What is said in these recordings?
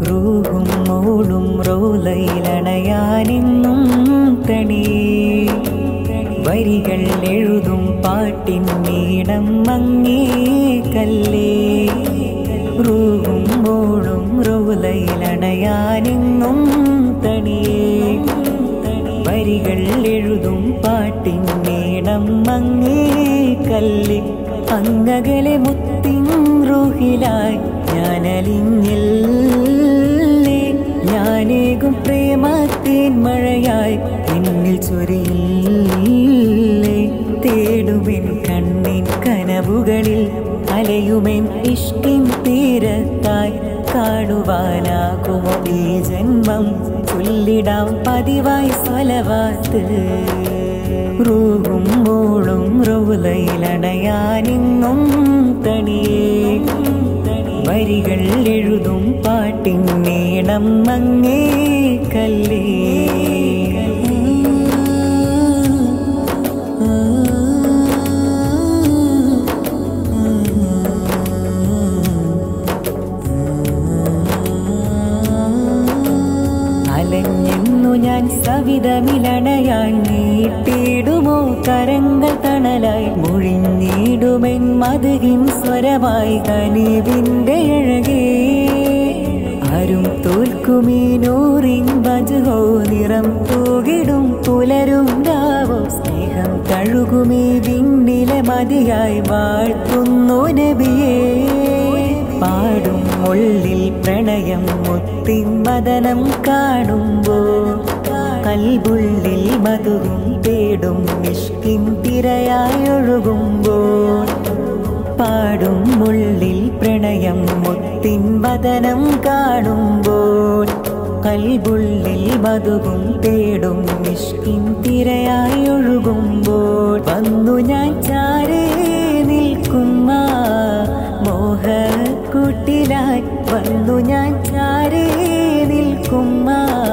റൂഹും മൂളും റൗളയിലണയാനെന്നും തണിയേ വരികൾ എഴുതും പാട്ടിൻ നീളം മങ്ങേ കല്ലേ റൂഹും മൂളും റൗളയിലണയാനെന്നും തണിയേ വരികൾ എഴുതും പാട്ടിൻ നീളം മങ്ങേ കല്ലേ അങ്ങകലെ മുത്തിൻ റൂഹിലായി ഞാനലിഞ്ഞില്ലേ ഞാനേകും പ്രേമത്തേൻ മഴയായി എന്നിൽ ചൊരിയില്ലേ തേടുമെൻ കണ്ണിൻ കനവുകളിൽ അലയുമെൻ ഇഷ്കിൻ തീരത്തായി കാണുവാനാകുമോ ഈ ജന്മം ചൊല്ലിടാം പതിവായി സ്വലവാത്ത് റൂഹും മൂളും റൗളയിലണയാനെന്നും തണിയേ വരികൾ എഴുതും പാട്ടിൻ നീളം മങ്ങേ കല്ലേ അലഞ്ഞെന്നു ഞാൻ സവിധമിലണയാൻ നീട്ടിടുമോ കരങ്ങൾ തണലായി മുഴിഞ്ഞിടുമെൻ മധുകിൻ സ്വരമായി കനിവിൻ്റെ അഴകേ ആരും തോൽക്കുമീ നൂറിൻ വജുഹോ നിറം തൂകിടും പുലരും രാവോ സ്നേഹം തഴുകുമീ വിണ്ണിലെ മതിയായി വാഴ്ത്തുന്നു നബിയേ പാടും ഉള്ളിൽ പ്രണയം മുത്തിൻ വദനം കാണുമ്പോൾ കൽബുള്ളിൽ മധുവും തേടും ഇഷ്കിൻ തിരയായി ഒഴുകുമ്പോൾ പാടും ഉള്ളിൽ പ്രണയം മുത്തിൻ വദനം കാണുമ്പോൾ കൽബുള്ളിൽ മധുവും തേടും ഇഷ്കിൻ തിരയായി ഒഴുകുമ്പോൾ വന്നു ഞാൻ ചാരേ നിൽക്കുമ്മ മോഹക്കൂട്ടിലായി വന്നു ഞാൻ ചാരേ നിൽക്കുമ്മ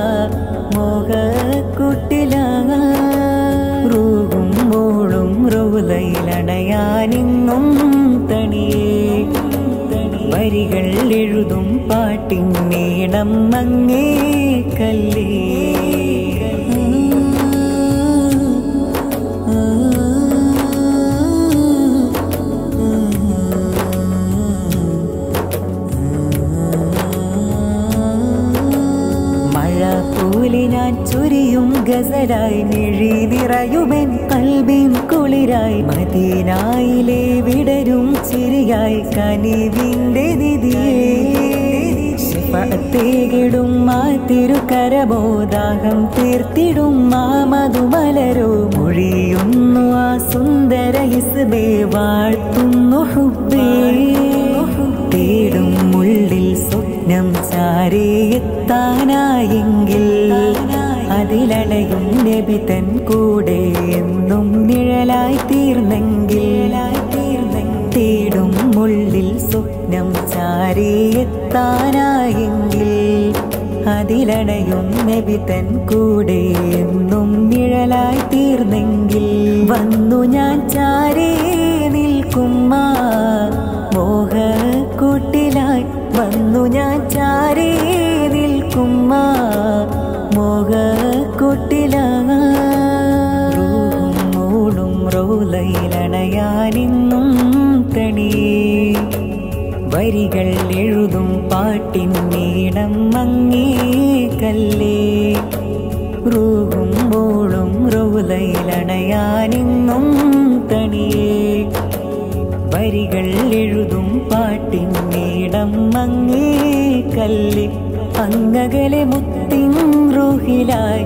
മോഹക്കൂട്ടിലായി റൂഹും മൂളും റൗളയിലണയാനെന്നും തണിയേ വരികൾ എഴുതും പാട്ടിൻ നീളം മങ്ങേ കല്ലേ ഞാൻ ചൊരിയും ഗസലായി മിഴി നിറയുമെൻ കൽബിൻ കുളിരായി മദീനായിലെ വിടരും ചിരിയായി കനിവിൻ്റെ നിധിയേ ശഫഅത്തേകിടും ആ തിരുക്കരബോധാകം തീർത്തിടും ആ മധുമലരോ മൊഴിയുന്നു ആ സുന്ദര ഹിസ്ബേ വാഴ്ത്തുന്നു ഹുബ്ബേ തേടും ഉള്ളിൽ സ്വപ്നം ചാരിയെത്താനായെങ്കിൽ അതിലണയും നബി തൻ കൂടെ എന്നും നിഴലായി തീർന്നെങ്കിൽ തേടും ഉള്ളിൽ സ്വപ്നം ചാരിയെത്താനായെങ്കിൽ അതിലണയും നബി തൻ കൂടെ എന്നും നിഴലായി തീർന്നെങ്കിൽ വന്നു ഞാൻ ചാരേ നിൽക്കുമ്മ മോഹക്കൂട്ടിലായി വന്നു ഞാൻ ചാരേ നിൽക്കുമ്മ മോഹക്കൂട്ടിലായി റൂഹും മൂളും റൗളയിലണയാനെന്നും തണിയേ വരികൾ എഴുതും പാട്ടിൻ നീളം മങ്ങേ കല്ലേ റൂഹും മൂളും റൗളയിലണയാനെന്നും തണിയേ വരികൾ എഴുതും പാട്ടിൻ നീളം മങ്ങേ കല്ലേ അങ്ങകലെ മുത്തിൻ റൂഹിലായി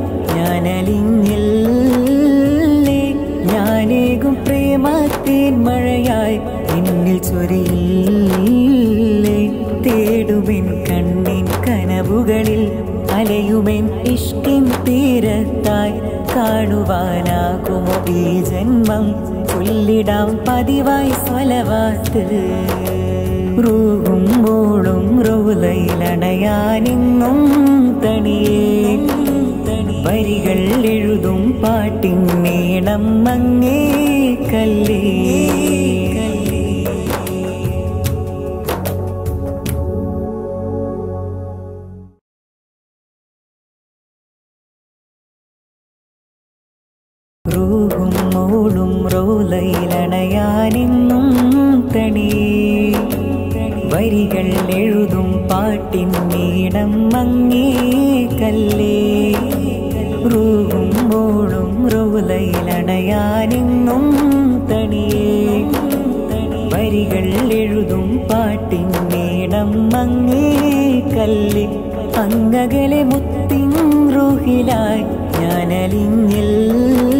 ഞാനലിഞ്ഞില്ലേ ഞാനേകും പ്രേമത്തേൻ മഴയായി എന്നിൽ ചൊരിയില്ലേ തേടുമെൻ കണ്ണിൻ കനവുകളിൽ അലയുമെൻ ഇഷ്കിൻ തീരത്തായി കാണുവാനാകുമോ ഈ ജന്മം ചൊല്ലിടാം പതിവായി സ്വലവാത്ത് റൂഹും മൂളും റൗളയിലണയാനെന്നും തണിയേ വരികൾ എഴുതും പാട്ടിൻ നീളം മങ്ങേ കല്ലേ. വരികൾ എഴുതും പാട്ടിൻ നീണം മങ്ങേ കല്ലേ റൂഹും മോളും റൗലയിലണയാനെങ്ങും തണിയേ വരികൾ എഴുതും പാട്ടിൻ നീണം മങ്ങേ കല്ലേ അങ്ങകലെ മുത്തിൻ റൂഹിലായി ഞാനലിഞ്ഞില്ല